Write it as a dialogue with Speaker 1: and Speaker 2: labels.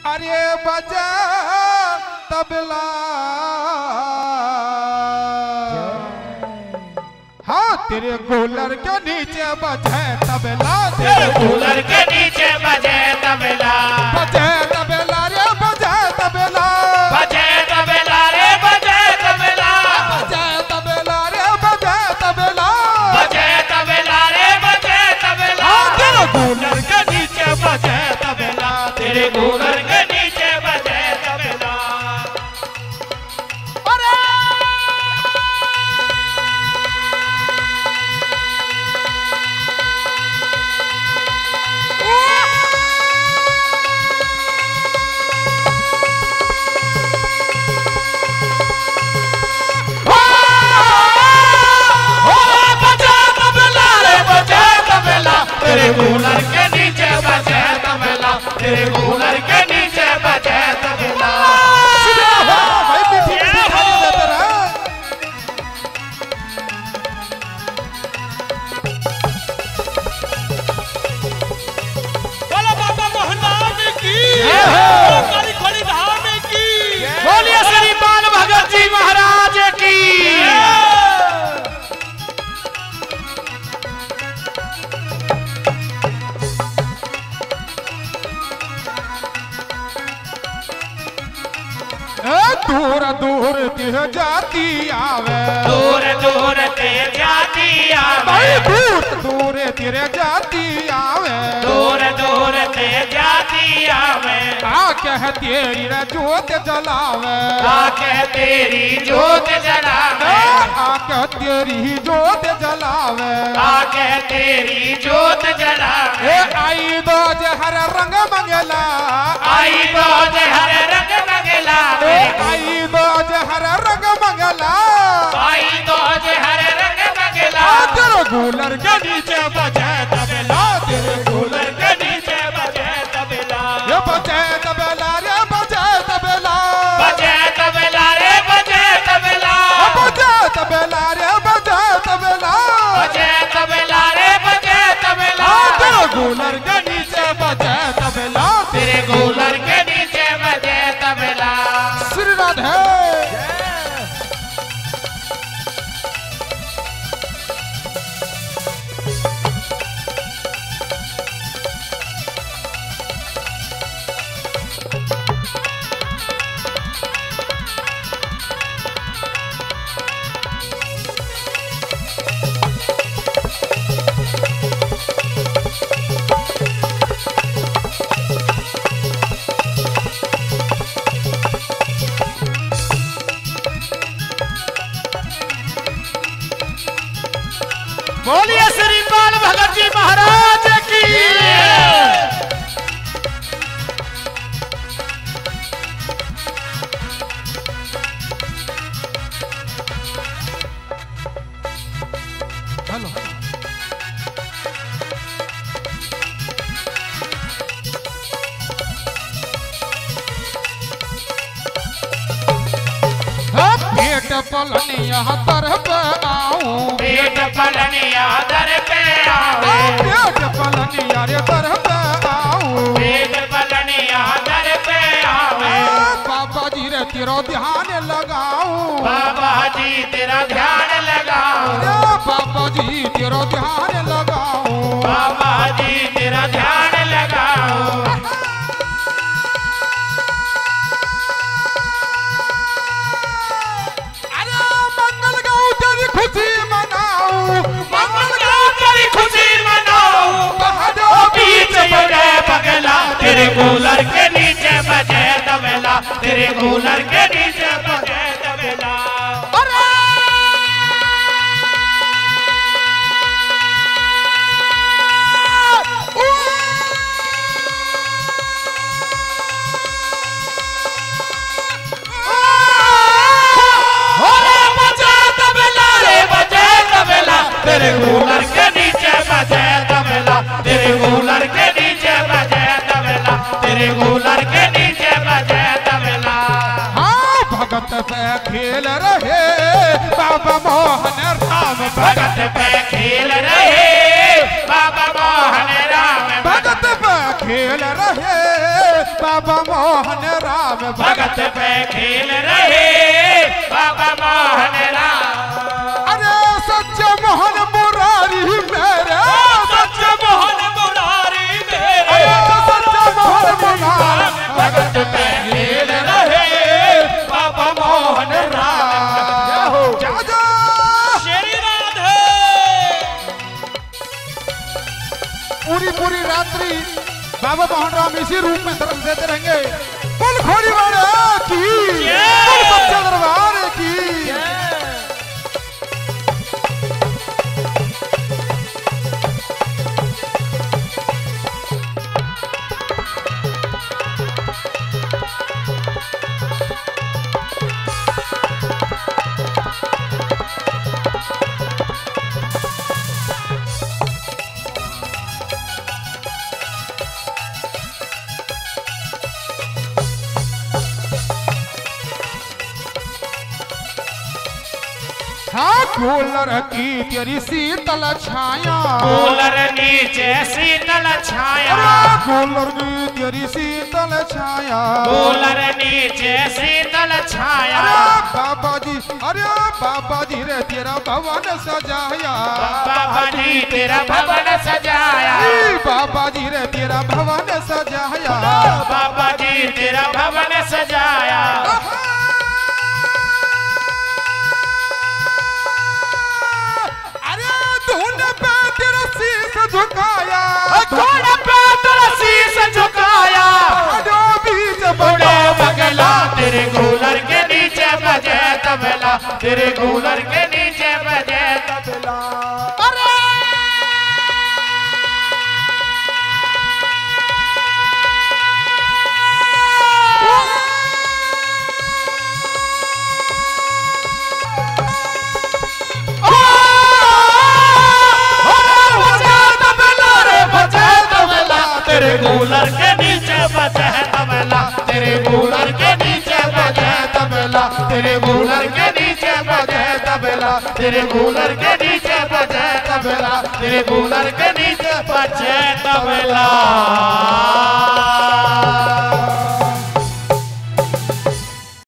Speaker 1: अरे बजा तबला, हाँ तेरे कूलर के नीचे बजे तबला,
Speaker 2: तेरे कूलर के नीचे बजे तबला,
Speaker 1: बजे तबला रे बजे तबला,
Speaker 2: बजे तबला रे बजे तबला,
Speaker 1: बजे तबला रे बजे तबला,
Speaker 2: बजे तबला रे बजे तबला,
Speaker 1: तेरे
Speaker 2: कूलर के नीचे बजे तबला, तेरे कूलर के नीचे बजे तबला। तेरे कूलर के नीचे बजे तबला, तेरे कूलर के नीचे बजे तबला।
Speaker 1: भाई मीठी मीठी खाली देते रहे।
Speaker 3: बोलो बाबा मोहनलाल की, काली खोली धाम की,
Speaker 2: बोलिए श्री बाल भगत जी महाराज की।
Speaker 1: दूर दूर ते जाती आवे,
Speaker 2: दूर दूर ते जाती आवे,
Speaker 1: दूर दूर तेरे जाती आवे,
Speaker 2: दूर दूर ते जाती आवे,
Speaker 1: आके तेरी रे जोत जलावे,
Speaker 2: आके तेरी जोत जलावे,
Speaker 1: आके तेरी जोत जलावे,
Speaker 2: आके तेरी जोत जलावे।
Speaker 1: आई दो हर रंग मंगला,
Speaker 2: आई बाज हर रंग मंगला,
Speaker 1: आई दो हर रंग मंगला,
Speaker 2: आई बाज हर रंग मंगला।
Speaker 1: तेरे कूलर के नीचे बजे तबला, तेरे
Speaker 2: कूलर के नीचे बजे तबला,
Speaker 1: ये बजे तबला रे बजे तबला,
Speaker 2: बजे तबला रे बजे तबला,
Speaker 1: बजे तबला रे बजे तबला,
Speaker 2: बजे तबला रे बजे तबला।
Speaker 1: तेरे कूलर के नीचे बजे तबला,
Speaker 2: तेरे कूलर के नीचे बजे तबला।
Speaker 1: श्री राधे।
Speaker 2: बोलिए श्री बाल भगत जी महाराज की।
Speaker 1: हेलो पेट पलनिया तरफ आऊं,
Speaker 2: पेट पलनिया दर पे आओ,
Speaker 1: पेट पलनिया रे तरफ आऊं,
Speaker 2: पेट पलनिया दर पे आओ।
Speaker 1: बाबा जी रे तेरो ध्यान लगाऊं,
Speaker 2: बाबा जी तेरा ध्यान लगाओ,
Speaker 1: बाबा जी तेरो ध्यान लगाऊं,
Speaker 2: बाबा जी तेरा ध्यान लगाओ।
Speaker 1: अरे मंगल गाऊं तेरी खुशी मनाऊं,
Speaker 2: मंगल गाओ तेरी खुशी मनाओ, बीच बजे पगला, तेरे कूलर के नीचे बजे तबला, तेरे कूलर के नीचे बजे तबला। तेरे कूलर के नीचे बजे तबला, तेरे कूलर के नीचे बजे तबला, तेरे कूलर के नीचे बजे तबला।
Speaker 1: हाँ भगत पे खेल रहे बाबा मोहन राम,
Speaker 2: भगत पे खेल रहे बाबा मोहन राम,
Speaker 1: भगत पे खेल रहे बाबा मोहन राम
Speaker 2: भगत पे खेल रहे बाबा मोहन राम।
Speaker 1: अरे सच्चा मोहन मुरारी मेरे,
Speaker 3: सच्चा मोहन मुरारी मेरे,
Speaker 1: अरे सच्चा मोहन मुरारी
Speaker 2: भगत पे खेल रहे बाबा मोहन राम।
Speaker 1: जाजा
Speaker 3: श्री राधे।
Speaker 1: पूरी रात्रि बाबा मोहन राम इसी रूप में दर्शन देते रहेंगे। कुल खोड़ी वाले की, कुल सच्चे दरबार की। हाँ कूलर की तेरी शीतल छाया,
Speaker 2: कूलर नीचे शीतल छाया,
Speaker 1: अरे कूलर की तेरी शीतल छाया,
Speaker 2: कूलर नीचे शीतल छाया।
Speaker 1: अरे बाबा जी रे तेरा भवन सजाया,
Speaker 2: बाबा जी तेरा भवन सजाया,
Speaker 1: बाबा जी रे तेरा भवन सजाया,
Speaker 2: बाबा जी तेरा भवन सजाया।
Speaker 1: झुकाया
Speaker 2: घोड़े पे तेरा शीश झुकाया, बूढ़े बगला तेरे कूलर के नीचे बजे तबला, तेरे कूलर के नीचे बजे तबला। अरे तेरे कूलर के नीचे बजे तबला, तेरे कूलर के नीचे बजे तबला, तेरे कूलर के नीचे बजे तबला, तेरे कूलर के नीचे बजे तबला, तेरे कूलर के नीचे बजे तबला।